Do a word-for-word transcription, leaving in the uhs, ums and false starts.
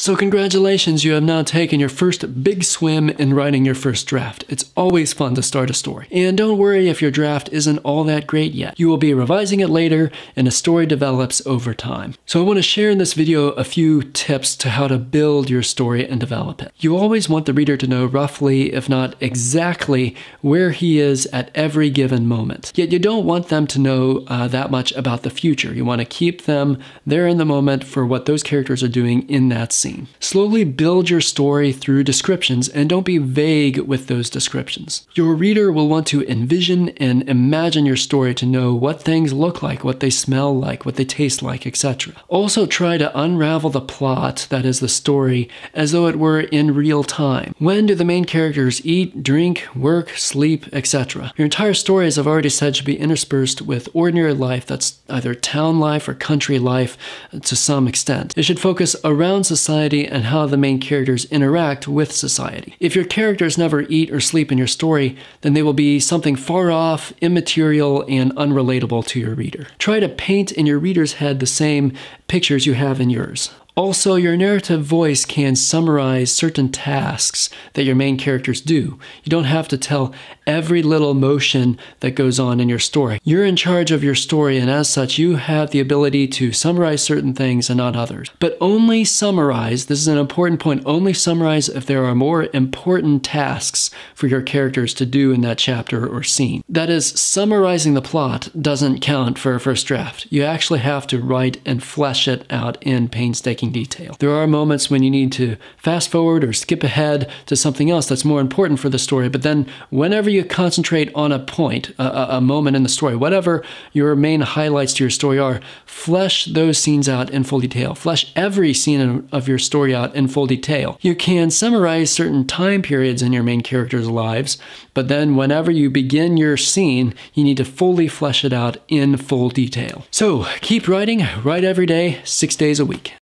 So congratulations, you have now taken your first big swim in writing your first draft. It's always fun to start a story. And don't worry if your draft isn't all that great yet. You will be revising it later and a story develops over time. So I want to share in this video a few tips to how to build your story and develop it. You always want the reader to know roughly, if not exactly, where he is at every given moment. Yet you don't want them to know uh, that much about the future. You want to keep them there in the moment for what those characters are doing in that scene. Slowly build your story through descriptions and don't be vague with those descriptions. Your reader will want to envision and imagine your story to know what things look like, what they smell like, what they taste like, et cetera. Also try to unravel the plot, that is the story, as though it were in real time. When do the main characters eat, drink, work, sleep, et cetera? Your entire story, as I've already said, should be interspersed with ordinary life that's either town life or country life to some extent. It should focus around society and how the main characters interact with society. If your characters never eat or sleep in your story, then they will be something far off, immaterial, and unrelatable to your reader. Try to paint in your reader's head the same pictures you have in yours. Also, your narrative voice can summarize certain tasks that your main characters do. You don't have to tell every little motion that goes on in your story. You're in charge of your story, and as such, you have the ability to summarize certain things and not others. But only summarize, this is an important point, only summarize if there are more important tasks for your characters to do in that chapter or scene. That is, summarizing the plot doesn't count for a first draft. You actually have to write and flesh it out in painstaking detail. There are moments when you need to fast forward or skip ahead to something else that's more important for the story, but then whenever you concentrate on a point, a, a moment in the story, whatever your main highlights to your story are, flesh those scenes out in full detail. Flesh every scene of your story out in full detail. You can summarize certain time periods in your main characters' lives, but then whenever you begin your scene, you need to fully flesh it out in full detail. So keep writing, write every day, six days a week.